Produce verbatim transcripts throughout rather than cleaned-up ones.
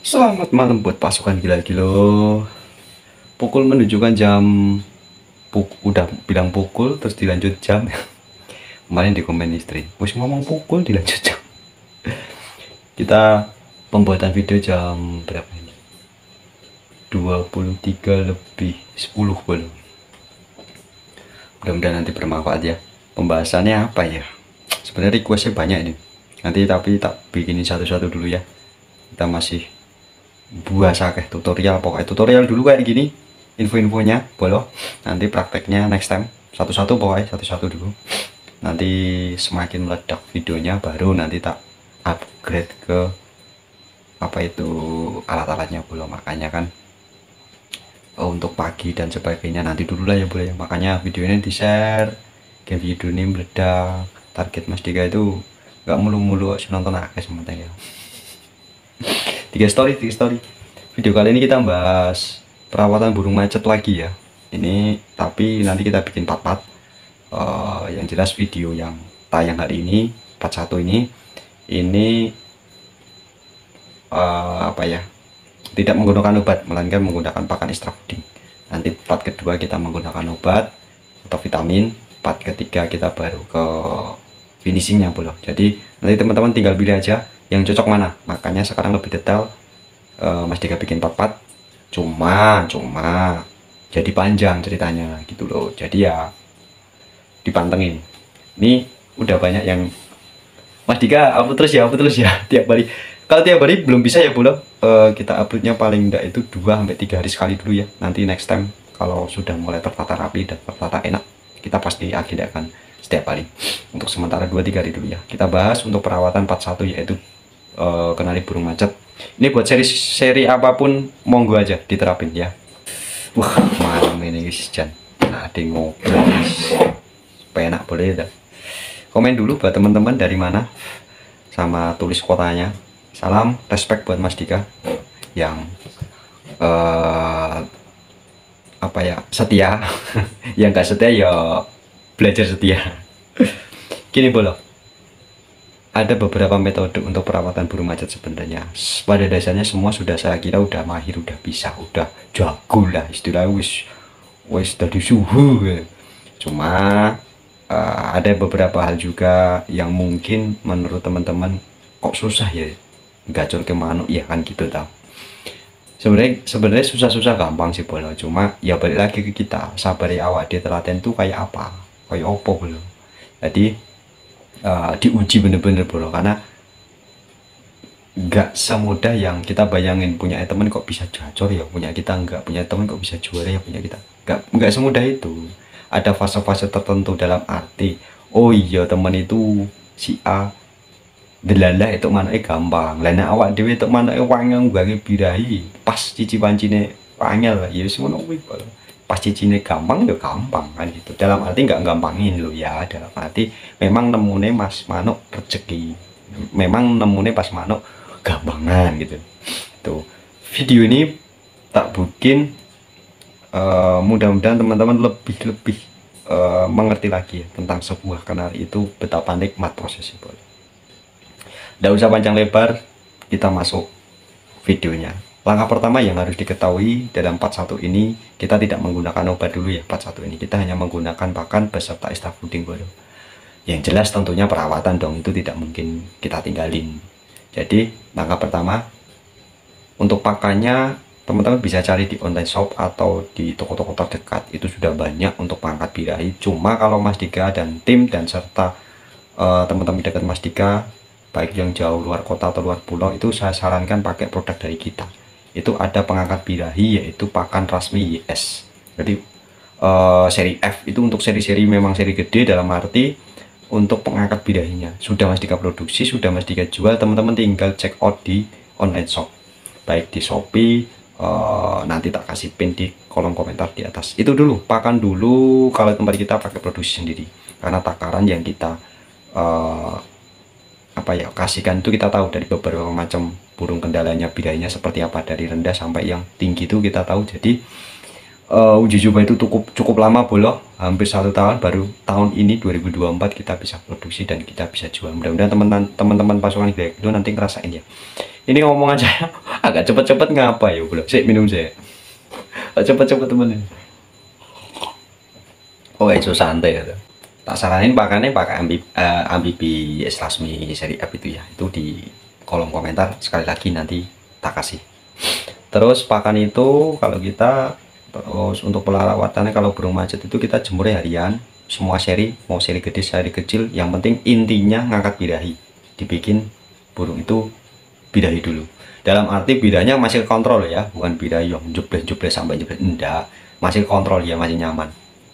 Selamat malam buat pasukan gila-gila. Pukul menunjukkan jam puk udah bilang pukul terus dilanjut jam. Kemarin di komen istri, wis ngomong pukul dilanjut jam. Kita pembuatan video jam berapa ini? dua puluh tiga lebih sepuluh belum. Mudah-mudahan nanti bermanfaat ya. Pembahasannya apa ya? Sebenarnya requestnya banyak ini. Nanti tapi tak bikinin satu-satu dulu ya. Kita masih buah sakeh tutorial, pokoknya tutorial dulu kayak gini, info-infonya boleh, nanti prakteknya next time satu-satu, pokoknya satu-satu dulu. Nanti semakin meledak videonya baru nanti tak upgrade ke apa itu alat-alatnya boleh. Makanya kan oh, untuk pagi dan sebagainya nanti dulu lah ya boleh. Makanya video ini di share, game video ini meledak. Target Mas Dika itu nggak mulu-mulu nonton akeh sementara ya. Tiga story, tiga story. Video kali ini kita bahas perawatan burung macet lagi ya. Ini tapi nanti kita bikin part-part. Uh, yang jelas video yang tayang hari ini, part satu ini, ini uh, apa ya? Tidak menggunakan obat, melainkan menggunakan pakan extra fooding. Nanti part kedua kita menggunakan obat atau vitamin. Part ketiga kita baru ke finishingnya boleh. Jadi nanti teman-teman tinggal pilih aja yang cocok mana. Makanya sekarang lebih detail uh, Mas Dika bikin part-part, cuma cuma jadi panjang ceritanya gitu loh. Jadi ya dipantengin. Ini udah banyak yang Mas Dika upload terus ya, upload terus ya tiap hari. Kalau tiap hari belum bisa ya boleh, uh, kita uploadnya paling enggak itu dua sampai tiga hari sekali dulu ya. Nanti next time kalau sudah mulai tertata rapi dan tertata enak, kita pasti agendakan setiap hari. Untuk sementara dua tiga hari dulu ya. Kita bahas untuk perawatan part satu yaitu Uh, kenali burung macet. Ini buat seri-seri apapun monggo aja diterapin ya. Wah malam ini guys Jan, ada ngobrol penak boleh dah. Komen dulu buat teman-teman dari mana, sama tulis kotanya. Salam respect buat Mas Dika yang uh, apa ya setia. Yang gak setia ya belajar setia. Gini boleh, ada beberapa metode untuk perawatan burung macet sebenarnya. Pada dasarnya semua sudah saya kira udah mahir, udah bisa, udah jago lah istilah wis wis dari suhu. Cuma uh, ada beberapa hal juga yang mungkin menurut teman-teman kok susah ya gacor ke manuk ya kan gitu tau. Sebenarnya sebenarnya susah-susah gampang sih boleh. Cuma ya balik lagi ke kita, sabari awak dia telaten tuh kayak apa, kayak opo belum. Jadi Uh, diuji bener-bener bro, karena nggak semudah yang kita bayangin. Punya temen kok bisa gacor ya, punya kita nggak, punya temen kok bisa juara ya, punya kita nggak nggak semudah itu. Ada fase-fase tertentu, dalam arti oh iya temen itu si A delala itu mana eh gampang, lana awak dewe itu mana eh wangang gak birahi pas cici pancine wangel ya semua kuwi pas cicine gampang ya gampang kan gitu. Dalam arti nggak gampangin lo ya, dalam arti memang nemune mas manuk rezeki, memang nemune pas manuk gampangan gitu. Tuh video ini tak bikin uh, mudah-mudahan teman-teman lebih lebih uh, mengerti lagi ya, tentang sebuah kenali itu betapa nikmat prosesnya. Nggak usah panjang lebar, kita masuk videonya. Langkah pertama yang harus diketahui dalam part satu ini, kita tidak menggunakan obat dulu ya. Part satu ini kita hanya menggunakan pakan beserta extra fooding bro. Yang jelas tentunya perawatan dong, itu tidak mungkin kita tinggalin. Jadi langkah pertama untuk pakannya teman-teman bisa cari di online shop atau di toko-toko terdekat, itu sudah banyak untuk pangkat birahi. Cuma kalau Mas Dika dan tim dan serta teman-teman uh, dekat Mas Dika, baik yang jauh luar kota atau luar pulau, itu saya sarankan pakai produk dari kita. Itu ada pengangkat birahi yaitu pakan Rasmi Y S. Jadi uh, seri F itu untuk seri-seri memang seri gede, dalam arti untuk pengangkat birahinya sudah Mas Dika produksi, sudah Mas Dika jual. Teman-teman tinggal check out di online shop, baik di Shopee, uh, nanti tak kasih pin di kolom komentar di atas. Itu dulu pakan dulu kalau tempat kita pakai produksi sendiri, karena takaran yang kita uh, apa ya kasihkan itu kita tahu dari beberapa macam burung kendalanya, birahinya seperti apa, dari rendah sampai yang tinggi itu kita tahu. Jadi uh, uji coba itu cukup cukup lama boloh, hampir satu tahun, baru tahun ini dua ribu dua puluh empat kita bisa produksi dan kita bisa jual. Mudah-mudahan teman-teman teman-teman pasukan itu nanti ngerasain ya. Ini ngomong aja agak cepet-cepet ngapa ya bro, sih minum saya cepet-cepet temen. Oh itu santai ya. Tak saranin pakannya pakai ambi, uh, ambibi Lasmi seri F itu ya, itu di kolom komentar sekali lagi nanti tak kasih. Terus pakan itu kalau kita terus untuk perawatannya, kalau burung macet itu kita jemur harian semua seri, mau seri gede seri kecil, yang penting intinya ngangkat birahi, dibikin burung itu birahi dulu. Dalam arti bidahnya masih kontrol ya, bukan birahi yang jebles-jebles sampai jebles, enggak, masih kontrol ya, masih nyaman.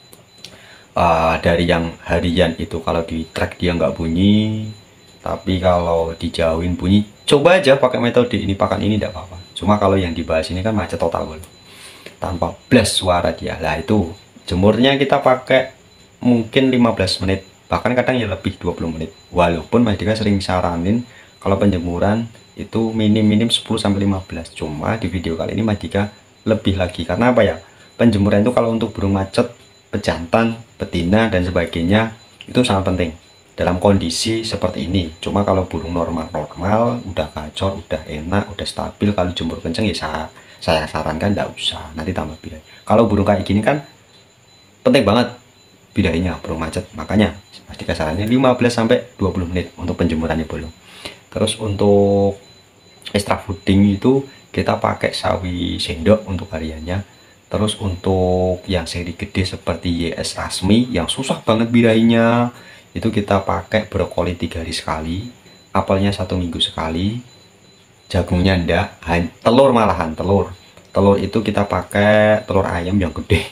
Uh, dari yang harian itu kalau di track dia nggak bunyi, tapi kalau dijauhin bunyi. Coba aja pakai metode ini, pakan ini tidak apa-apa. Cuma kalau yang dibahas ini kan macet total bro, tanpa blast suara dia. Lah itu jemurnya kita pakai mungkin lima belas menit, bahkan kadang ya lebih dua puluh menit. Walaupun Mas Dika sering saranin kalau penjemuran itu minim-minim sepuluh sampai lima belas. Cuma di video kali ini Mas Dika lebih lagi, karena apa ya, penjemuran itu kalau untuk burung macet, pejantan, betina dan sebagainya itu sangat penting dalam kondisi seperti ini. Cuma kalau burung normal-normal udah gacor, udah enak, udah stabil, kalau jemur kenceng ya saya, saya sarankan tidak usah, nanti tambah birahi. Kalau burung kayak gini kan penting banget birahinya burung macet, makanya pasti kasarannya lima belas sampai dua puluh menit untuk penjemurannya belum. Terus untuk extra fooding itu kita pakai sawi sendok untuk hariannya. Terus untuk yang seri gede seperti Y S Lasmi yang susah banget birahinya, itu kita pakai brokoli tiga hari sekali, apelnya satu minggu sekali, jagungnya enggak, telur malahan telur telur itu kita pakai telur ayam yang gede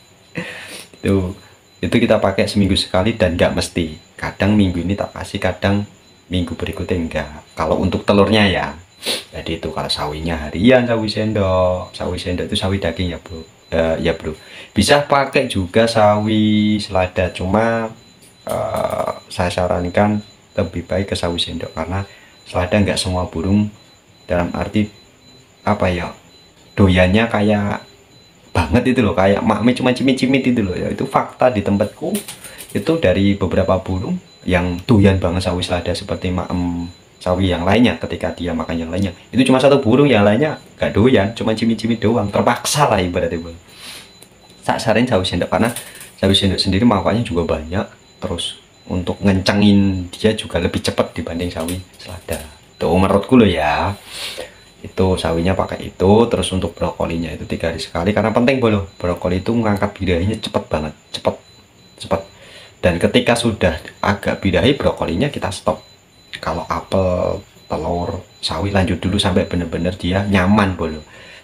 itu itu kita pakai seminggu sekali, dan enggak mesti, kadang minggu ini tak kasih, kadang minggu berikutnya enggak, kalau untuk telurnya ya. Jadi itu kalau sawinya harian, sawi sendok, sawi sendok itu sawi daging ya bro, uh, ya bro. Bisa pakai juga sawi selada, cuma uh, saya sarankan lebih baik ke sawi sendok, karena selada nggak semua burung, dalam arti apa ya, doyannya kayak banget itu loh, kayak makmi cuma cimit-cimit itu loh ya. Itu fakta di tempatku, itu dari beberapa burung yang doyan banget sawi selada seperti maem sawi yang lainnya, ketika dia makan yang lainnya itu cuma satu burung, yang lainnya gak doyan, cuma cimit-cimit doang, terpaksa lah ibaratnya bro. Saya saranin sawi sendok, karena sawi sendok sendiri makannya juga banyak, terus untuk ngencengin dia juga lebih cepat dibanding sawi selada. Tuh menurutku loh ya, itu sawinya pakai itu. Terus untuk brokolinya itu tiga hari sekali, karena penting bro, brokoli itu mengangkat birahinya cepet banget, cepet cepet. Dan ketika sudah agak birahi brokolinya kita stop. Kalau apel, telur, sawi lanjut dulu sampai bener-bener dia nyaman bro.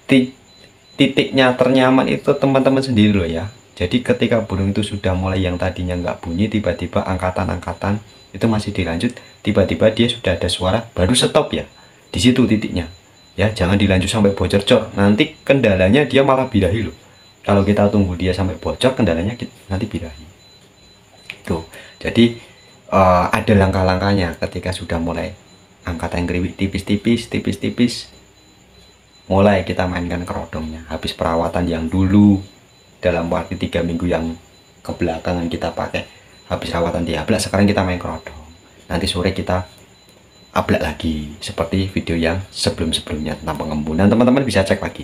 Titiknya ternyaman itu teman-teman sendiri loh ya. Jadi ketika burung itu sudah mulai yang tadinya nggak bunyi, tiba-tiba angkatan-angkatan itu masih dilanjut, tiba-tiba dia sudah ada suara, baru stop ya. Di situ titiknya. Ya, jangan dilanjut sampai bocor cor. Nanti kendalanya dia malah birahi loh. Kalau kita tunggu dia sampai bocor, kendalanya nanti birahi. Tuh. Jadi Uh, ada langkah-langkahnya. Ketika sudah mulai angkatan kriwik tipis-tipis tipis-tipis, mulai kita mainkan kerodongnya. Habis perawatan yang dulu dalam waktu tiga minggu yang kebelakangan kita pakai, habis rawatan diablak, sekarang kita main kerodong. Nanti sore kita ablak lagi seperti video yang sebelum-sebelumnya tentang pengembunan. Teman-teman bisa cek lagi.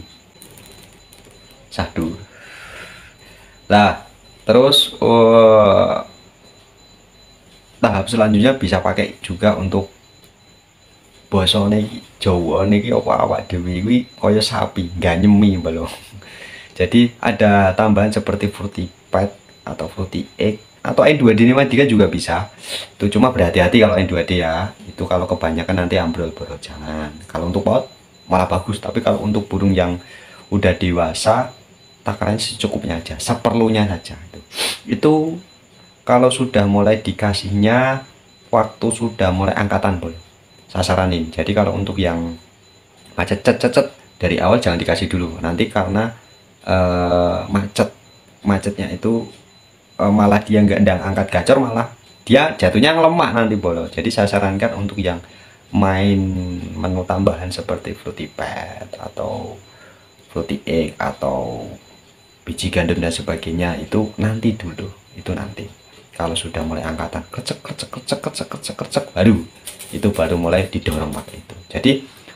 Satu lah. Terus uh, tahap selanjutnya bisa pakai juga untuk bosone Jawa niki apa awak dhewe kuwi kaya sapi nggak nyemi belum. Jadi ada tambahan seperti fruity pad atau fruity egg atau N dua D Madika juga bisa. Itu cuma berhati-hati kalau N dua D ya. Itu kalau kebanyakan nanti ambrol bro, jangan. Kalau untuk paut malah bagus, tapi kalau untuk burung yang udah dewasa takaran secukupnya aja, seperlunya saja itu. Itu kalau sudah mulai dikasihnya waktu sudah mulai angkatan boleh saya saranin. Jadi kalau untuk yang macet cet cet dari awal jangan dikasih dulu, nanti karena uh, macet macetnya itu uh, malah dia nggak ndang angkat gacor, malah dia jatuhnya ngelemah nanti bolo. Jadi saya sarankan untuk yang main menu tambahan seperti fruity pad atau fruity egg atau biji gandum dan sebagainya itu nanti dulu, itu nanti kalau sudah mulai angkatan kecek kecek kecek kecek kecek kecek baru itu baru mulai didorong pakai itu. Jadi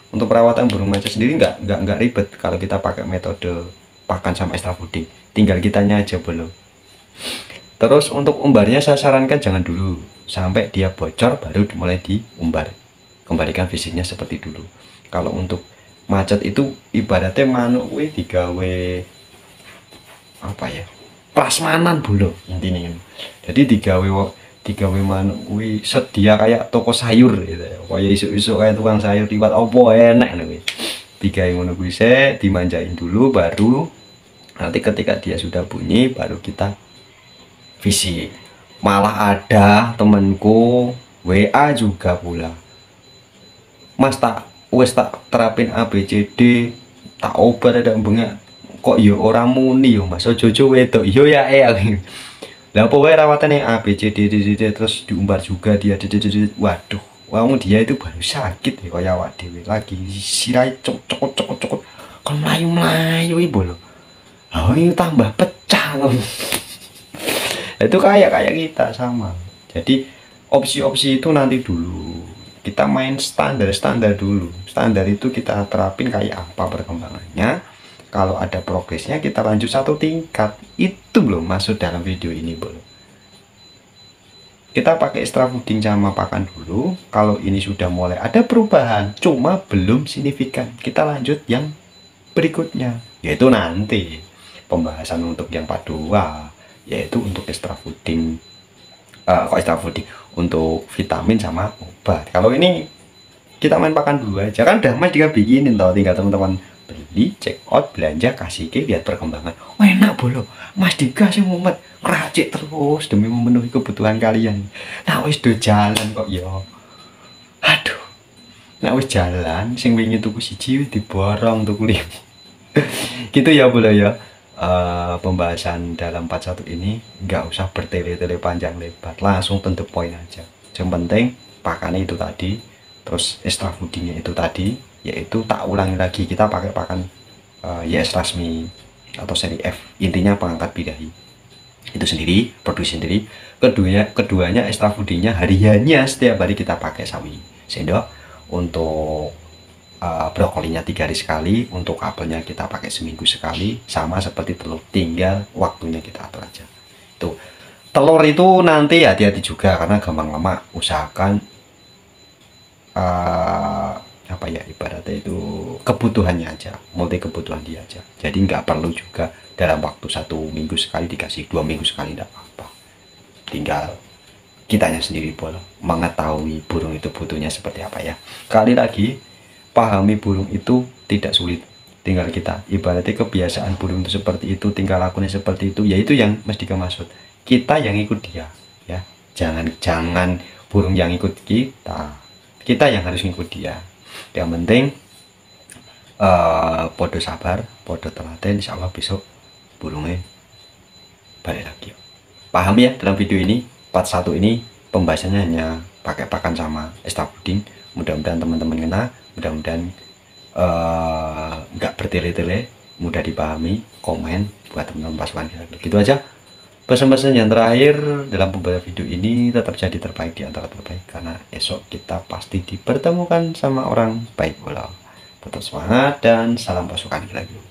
Untuk perawatan burung macet sendiri nggak nggak nggak ribet kalau kita pakai metode pakan sama extra fooding, tinggal kitanya aja belum. Terus untuk umbarnya saya sarankan jangan dulu sampai dia bocor baru mulai diumbar, kembalikan fisiknya seperti dulu. Kalau untuk macet itu ibaratnya manuk kuwi digawe apa ya, prasmanan bulu intinya. Jadi digawe digawe manuk kuwi sedia kayak toko sayur gitu ya, kayak isu-isu kayak tukang sayur liwat opo enak nih. Digawe ngono kuwi se dimanjain dulu, baru nanti ketika dia sudah bunyi baru kita fisik. Malah ada temanku W A juga pula, Mas tak wes tak terapin A B C D tak obat ada bengak kok yo orang muni yo Mas, ojo-ojo wedok yo ya eh lah pokoknya rawatan yang A B C D, D, D, D terus diumbar juga dia D, D, D, D. Waduh, wong dia itu baru sakit ya kayak awak dhewe lagi sirai cocok cocok cocok kon mlayu-mlayu ibu loh. Oh ini tambah pecah loh. Itu kayak kayak kita sama. Jadi opsi-opsi itu nanti dulu kita main standar-standar dulu. Standar itu kita terapin kayak apa perkembangannya. Kalau ada progresnya kita lanjut satu tingkat. Itu belum masuk dalam video ini belum. Kita pakai extra fooding sama pakan dulu. Kalau ini sudah mulai ada perubahan, cuma belum signifikan, kita lanjut yang berikutnya, yaitu nanti pembahasan untuk yang part dua, yaitu untuk extra fooding. Uh, kok extra fooding untuk vitamin sama obat. Kalau ini kita main pakan dulu aja, kan udah Mas juga bikinin tau, tinggal teman-teman beli, check out, belanja, kasih ke, lihat perkembangan. Oh enak bolo, Mas dikasih mumet ngeracik terus demi memenuhi kebutuhan kalian. Nah wis do jalan kok yo. Aduh, nah wis jalan, sing wingi tuku siji wis diborong tuku lima. Gitu ya bolo ya. Uh, pembahasan dalam part satu ini nggak usah bertele-tele panjang lebar, langsung to the point aja. Yang penting pakannya itu tadi, terus extra foodingnya itu tadi, yaitu tak ulangi lagi kita pakai pakan uh, Y S Rasmi atau seri F, intinya pengangkat birahi itu sendiri, produksi sendiri. Keduanya keduanya extra foodingnya hariannya setiap hari kita pakai sawi sendok. Untuk uh, brokolinya tiga hari sekali, untuk apelnya kita pakai seminggu sekali, sama seperti telur, tinggal waktunya kita atur aja. Tuh telur itu nanti hati-hati juga karena gampang lemak, usahakan uh, apa ya ibaratnya itu kebutuhannya aja, multi kebutuhan dia aja. Jadi nggak perlu juga dalam waktu satu minggu sekali dikasih, dua minggu sekali tidak apa-apa. Tinggal kitanya sendiri boleh mengetahui burung itu butuhnya seperti apa ya. Kali lagi pahami burung itu tidak sulit, tinggal kita ibaratnya kebiasaan burung itu seperti itu, tinggal lakunya seperti itu, yaitu yang mesti maksud kita yang ikut dia ya. Jangan jangan burung yang ikut kita, kita yang harus ikut dia. Yang penting uh, podo sabar, podo telaten, insya Allah besok burungnya balik lagi. Paham ya dalam video ini part satu ini pembahasannya hanya pakai pakan sama extra fooding. Mudah-mudahan teman-teman kena, mudah-mudahan nggak uh, bertele-tele, mudah dipahami. Komen buat teman-teman pasukan kita. Gitu aja pesan-pesan yang terakhir dalam pembahasan video ini, tetap jadi terbaik di antara terbaik, karena esok kita pasti dipertemukan sama orang baik pula. Tetap semangat dan salam pasukan lagi.